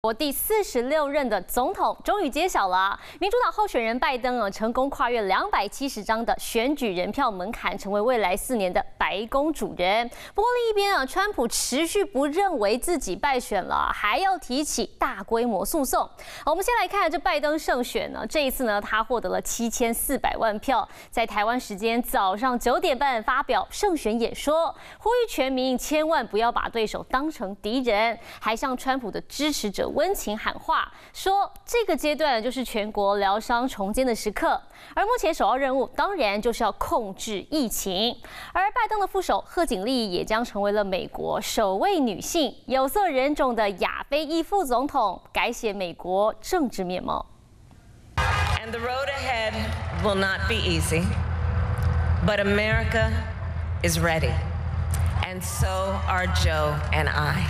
国第46任的总统终于揭晓了，民主党候选人拜登成功跨越270张的选举人票门槛，成为未来4年的白宫主人。不过另一边川普持续不认为自己败选了，还要提起大规模诉讼。我们先来看这拜登胜选呢，这一次呢，他获得了7400万票，在台湾时间早上9点半发表胜选演说，呼吁全民千万不要把对手当成敌人，还向川普的支持者温情喊话，说这个阶段就是全国疗伤重建的时刻，而目前首要任务当然就是要控制疫情。而拜登的副手贺锦丽也将成为了美国首位女性有色人种的亚非裔副总统，改写美国政治面貌。 And the road ahead will not be easy, but America is ready, and so are Joe and I.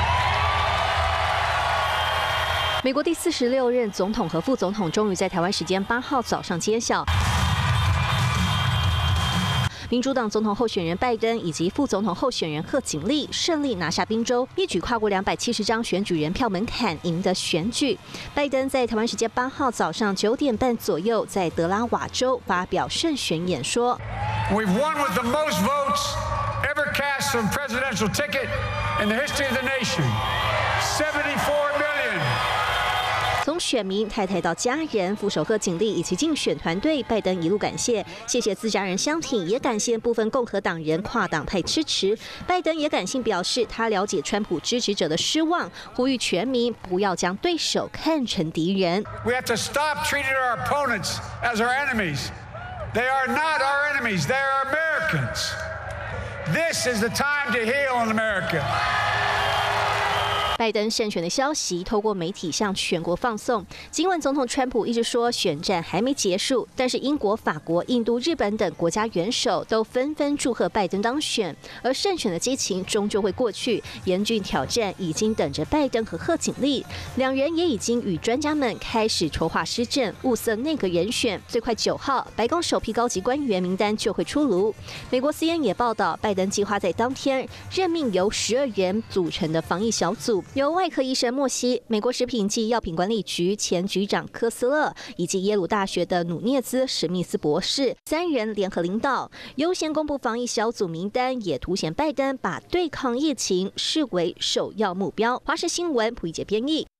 美国第46任总统和副总统终于在台湾时间8号早上揭晓。民主党总统候选人拜登以及副总统候选人贺锦丽顺利拿下宾州，一举跨过270张选举人票门槛，赢得选举。拜登在台湾时间8号早上9点半左右，在德拉瓦州发表胜选演说。 We've won with the most votes ever cast from presidential ticket in the history of the nation. 74 million. 从选民、太太到家人，副手贺锦丽以及竞选团队，拜登一路感谢，谢谢自家人相挺，也感谢部分共和党人跨党派支持。拜登也感性表示，他了解川普支持者的失望，呼吁全民不要将对手看成敌人。 We have to stop treating our opponents as our enemies. They are not our enemies. They are Americans. This is the time to heal in America. 拜登胜选的消息透过媒体向全国放送。尽管总统川普一直说选战还没结束，但是英国、法国、印度、日本等国家元首都纷纷祝贺拜登当选。而胜选的激情终究会过去，严峻挑战已经等着拜登和贺锦丽。两人也已经与专家们开始筹划施政，物色内阁人选。最快9号，白宫首批高级官员名单就会出炉。美国 CNN 也报道，拜登计划在当天任命由12人组成的防疫小组。由外科医生莫西、美国食品及药品管理局前局长科斯勒以及耶鲁大学的努涅兹·史密斯博士3人联合领导，优先公布防疫小组名单，也凸显拜登把对抗疫情视为首要目标。华视新闻朴一杰编译。